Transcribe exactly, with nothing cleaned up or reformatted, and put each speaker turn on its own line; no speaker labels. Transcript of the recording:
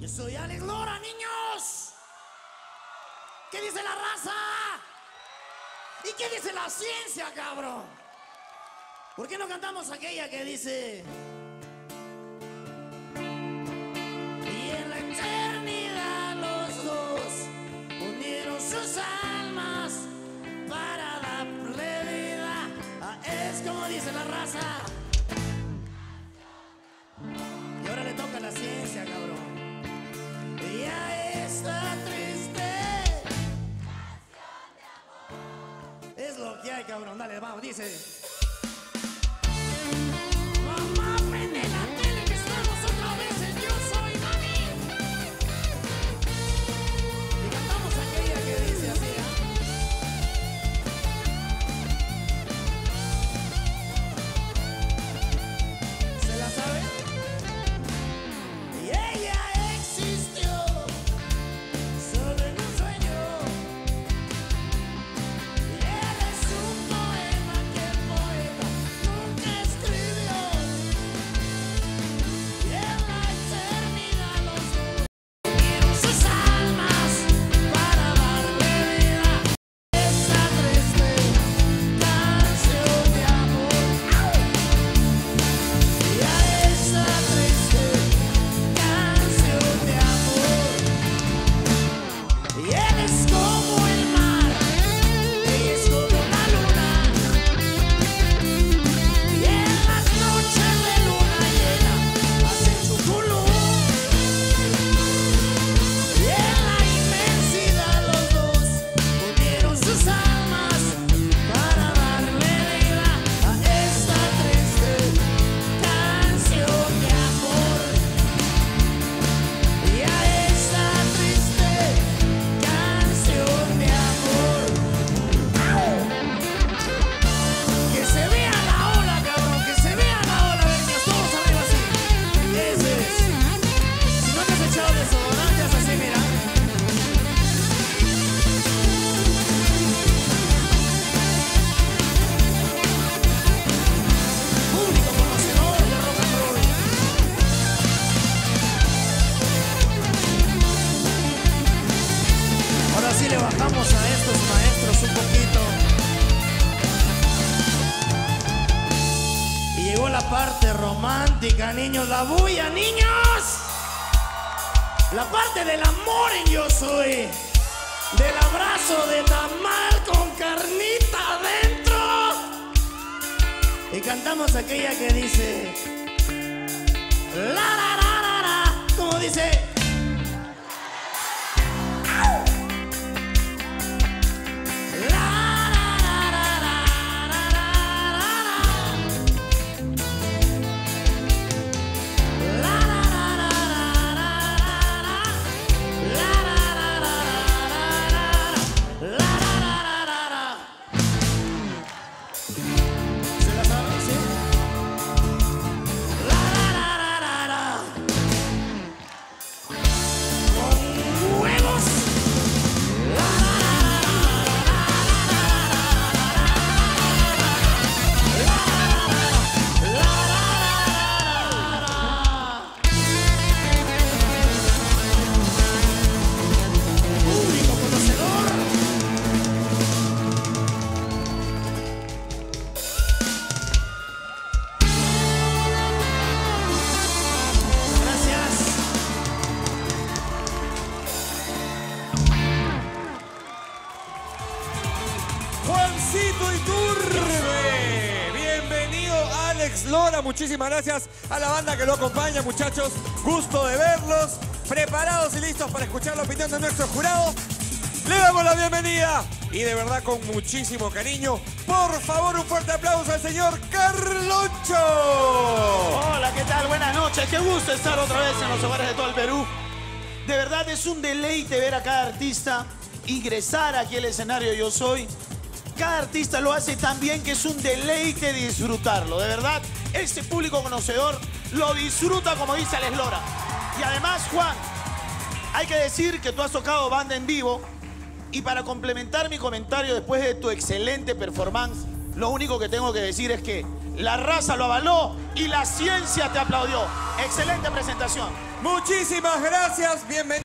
Yo soy Alex Lora, niños. ¿Qué dice la raza? ¿Y qué dice la ciencia, cabrón? ¿Por qué no cantamos aquella que dice? Y en la eternidad los dos unieron sus almas para darle vida. Ah, es como dice la raza. Y ahora le toca a la ciencia, cabrón. Ella está triste. Es lo que hay, cabrón. Dale, vamos, dice. Mamá, prende la tele que estamos otra vez en Yo Soy Mami. Y cantamos aquella que dice así, ¿eh? ¿Se la sabe? Y ella existió solo en un sueño. Y él es un poema que el poeta nunca escribió. Y en la eternidad los dos unieron sus almas para darle vida a esa triste canción de amor. Y a esa triste canción de amor. Y él es como el mar, ella es como la luna. Y en las noches de luna llena hacen su culú. Y en la inmensidad los dos unieron sus almas para darle vida a esta triste canción de amor. Y a esta triste canción de amor. Que se vea la ola, cabrón, que se vea la ola, niños, todos arriba así. Ese es. Si no te has echado desodorante, haz así, mira. Público conocedor de rock and roll. Ahora sí le bajamos a estos maestros un poquito. Y llegó la parte romántica, niños, la bulla, niños. La parte del amor en Yo Soy. Del abrazo de tamal con carnita adentro. Y cantamos aquella que dice la la la la la. ¿Cómo dice? ¿Se la saben? ¿Sí? La la la la la la. Con huevos. La la la la la la. Público conocedor. Gracias.
Juancito Iturbe, bienvenido Alex Lora, muchísimas gracias a la banda que lo acompaña, muchachos, gusto de verlos, preparados y listos para escuchar la opinión de nuestro jurado. Le damos la bienvenida y de verdad con muchísimo cariño, por favor un fuerte aplauso al señor Carloncho.
Hola, ¿qué tal? Buenas noches. Qué gusto estar otra vez en los hogares de todo el Perú. De verdad es un deleite ver a cada artista ingresar aquí al escenario Yo Soy. Cada artista lo hace tan bien que es un deleite disfrutarlo. De verdad, este público conocedor lo disfruta como dice Alex Lora. Y además, Juan, hay que decir que tú has tocado banda en vivo. Y para complementar mi comentario después de tu excelente performance, lo único que tengo que decir es que la raza lo avaló y la ciencia te aplaudió. Excelente presentación.
Muchísimas gracias, bienvenido.